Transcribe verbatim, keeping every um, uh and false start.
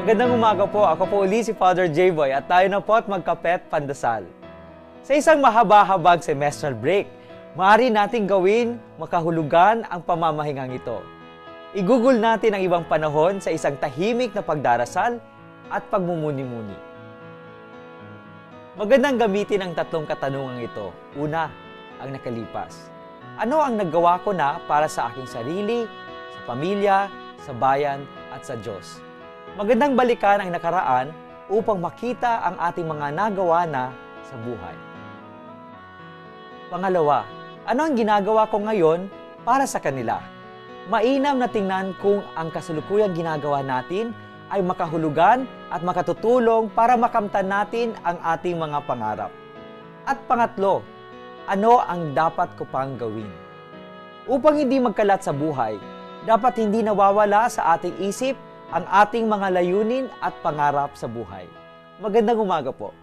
Magandang umaga po. Ako po uli si Father J-Boy at tayo na po at magkapet pandasal. Sa isang mahaba-habang semestral break, maaari nating gawin makahulugan ang pamamahingang ito. Igugol natin ang ibang panahon sa isang tahimik na pagdarasal at pagmumuni-muni. Magandang gamitin ang tatlong katanungang ito. Una, ang nakalipas. Ano ang nagawa ko na para sa aking sarili, sa pamilya, sa bayan at sa Diyos? Magandang balikan ang nakaraan upang makita ang ating mga nagawa na sa buhay. Pangalawa, ano ang ginagawa ko ngayon para sa kanila? Mainam na tingnan kung ang kasalukuyang ginagawa natin ay makahulugan at makatutulong para makamtan natin ang ating mga pangarap. At pangatlo, ano ang dapat ko pang gawin? Upang hindi magkalat sa buhay, dapat hindi nawawala sa ating isip ang ating mga layunin at pangarap sa buhay. Magandang umaga po.